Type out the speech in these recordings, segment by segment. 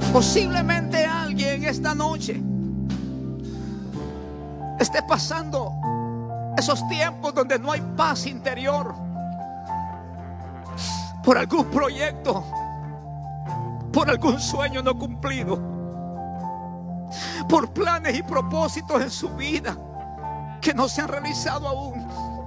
Posiblemente alguien esta noche esté pasando esos tiempos donde no hay paz interior, por algún proyecto, por algún sueño no cumplido, por planes y propósitos en su vida que no se han realizado aún.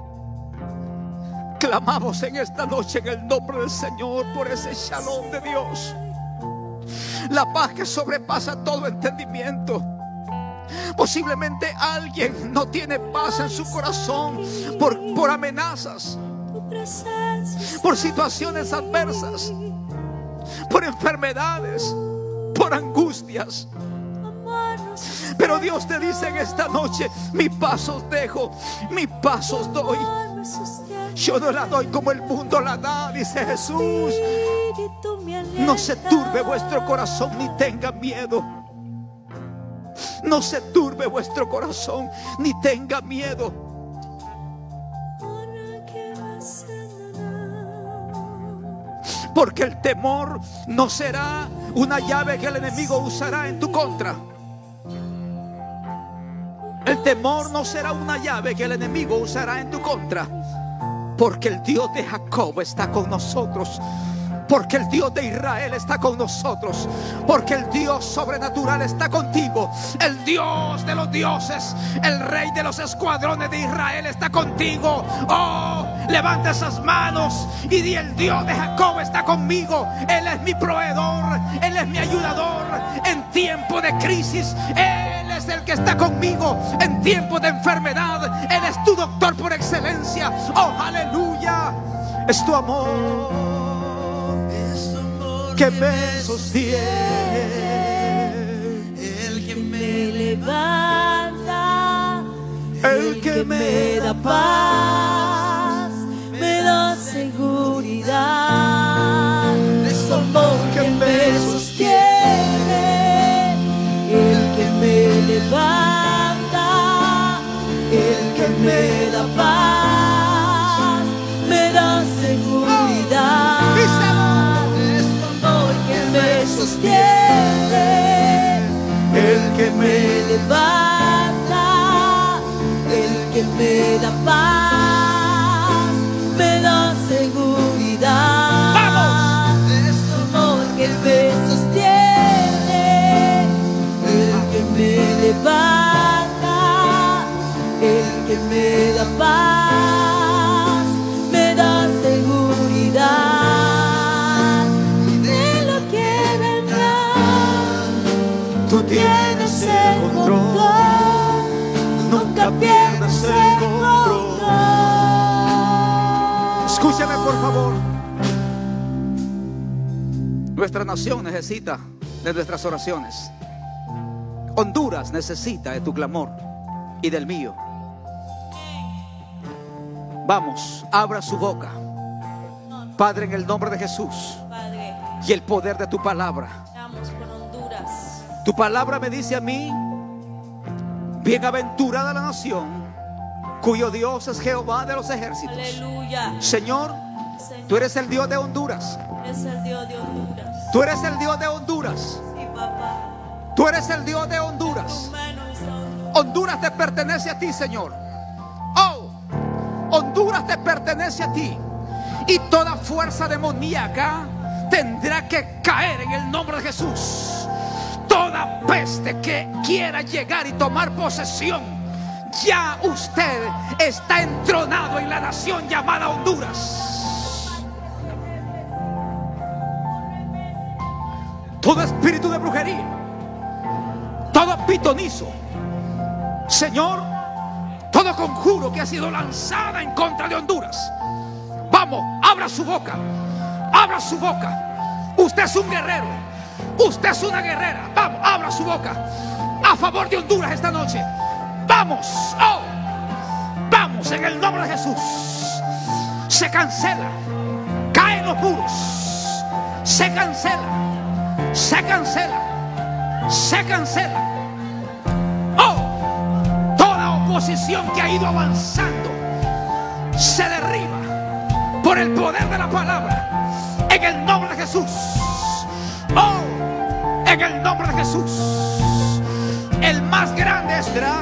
Clamamos en esta noche en el nombre del Señor por ese shalom de Dios, la paz que sobrepasa todo entendimiento. Posiblemente alguien no tiene paz en su corazón por amenazas, por situaciones adversas, por enfermedades, por angustias. Pero Dios te dice en esta noche: mi paz os dejo, mi paz os doy. Yo no la doy como el mundo la da, dice Jesús. No se turbe vuestro corazón ni tenga miedo. No se turbe vuestro corazón ni tenga miedo. Porque el temor no será una llave que el enemigo usará en tu contra. El temor no será una llave que el enemigo usará en tu contra. Porque el Dios de Jacob está con nosotros. Porque el Dios de Israel está con nosotros. Porque el Dios sobrenatural está contigo. El Dios de los dioses, el Rey de los escuadrones de Israel está contigo. Oh, levanta esas manos y di: el Dios de Jacob está conmigo. Él es mi proveedor, Él es mi ayudador en tiempo de crisis. Él es el que está conmigo en tiempo de enfermedad. Él es tu doctor por excelencia. Oh, aleluya. Es tu amor que me sostiene, el que me levanta, el que me da paz, me da seguridad. Es tu amor que me sostiene, el que me levanta, el que me da paz, me da seguridad. Me sostiene, el que me levanta, el que me da paz, me da seguridad. ¡Vamos! Es tu amor que me sostiene, el que me levanta, el que me da paz, me da seguridad. Tú tienes el control, nunca pierdas el control. Escúchame por favor. Nuestra nación necesita de nuestras oraciones. Honduras necesita de tu clamor y del mío. Vamos, abra su boca, Padre, en el nombre de Jesús, Padre, y el poder de tu palabra. oramos por Honduras. Tu palabra me dice a mí: bienaventurada la nación cuyo Dios es Jehová de los ejércitos. Aleluya. Señor, tú eres el Dios de Honduras. Es el Dios de Honduras. Tú eres el Dios de Honduras. Sí, papá. Tú eres el Dios de Honduras. Tu mano está Honduras. Honduras te pertenece a ti, Señor. Oh, Honduras te pertenece a ti. Y toda fuerza demoníaca tendrá que caer en el nombre de Jesús. Toda peste que quiera llegar y tomar posesión, ya usted está entronado en la nación llamada Honduras. Todo espíritu de brujería, todo pitonizo, Señor, todo conjuro que ha sido lanzada en contra de Honduras, vamos, abra su boca, abra su boca. Usted es un guerrero, usted es una guerrera. Vamos, abra su boca a favor de Honduras esta noche. Vamos, oh, vamos en el nombre de Jesús. Se cancela, caen los muros, se cancela, se cancela, se cancela. Oh, toda oposición que ha ido avanzando se derriba por el poder de la palabra, en el nombre de Jesús. Oh, en En el nombre de Jesús. El más grande es